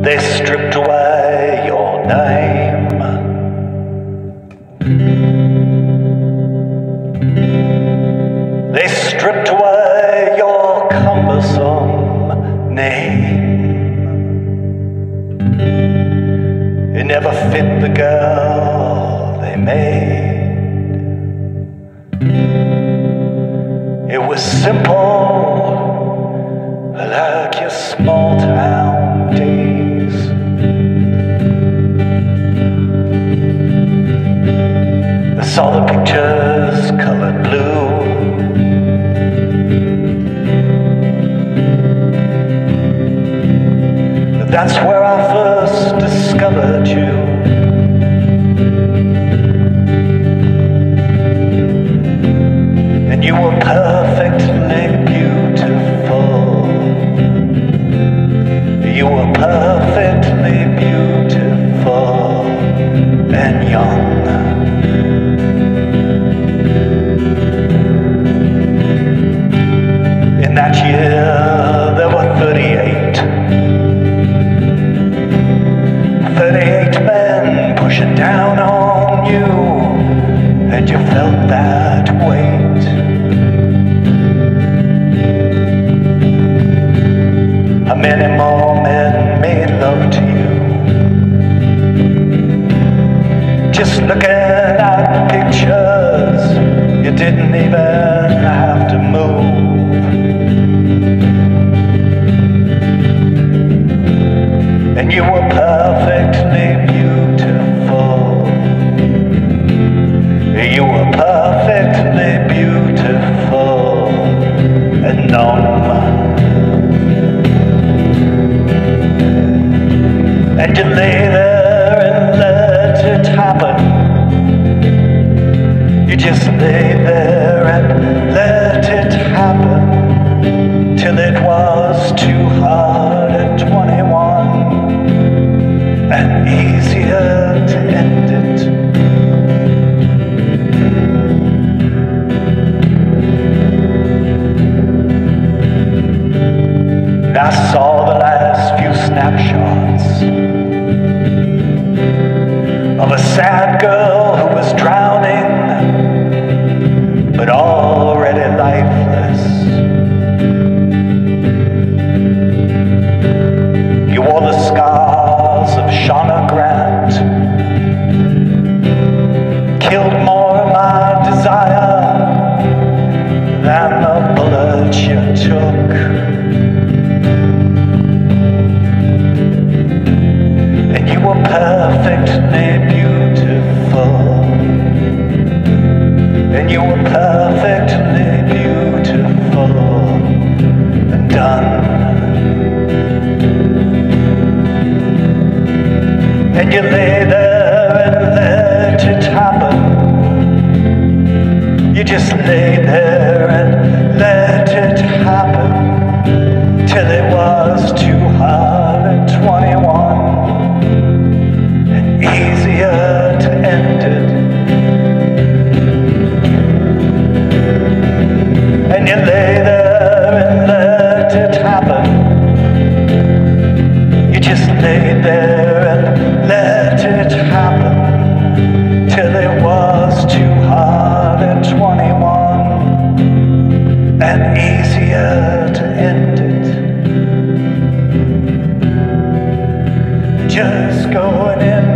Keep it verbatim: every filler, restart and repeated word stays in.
They stripped away your name. They stripped away your cumbersome name. It never fit the girl they made. It was simple, like your small town days. I saw the pictures colored blue. That's where I first discovered you. And you were perfectly beautiful. You were perfectly beautiful and young. In that year there were thirty-eight. thirty-eight men pushing down on you, and you felt that weight. Many more men made love to you. Just looking at pictures, you didn't even have to move. And you were perfectly beautiful. You were perfectly beautiful and numb. And you lay there and let it happen. You just lay there and let it happen till it was too hard at twenty-one and easier to end it. And I saw the last few snapshots of a sad girl who was drowning, but already lifeless. You wore the scars of Shauna Grant, killed more of my desire than the bullet you took. And you were perfectly beautiful. And you were perfectly beautiful and done. And you lay there and let it happen. You just lay there and let it happen till it was too hard at twenty-one. Easier to end it. And you lay there and let it happen. You just lay there and let it happen till it was too hard at twenty-one and easier to end it. Just going in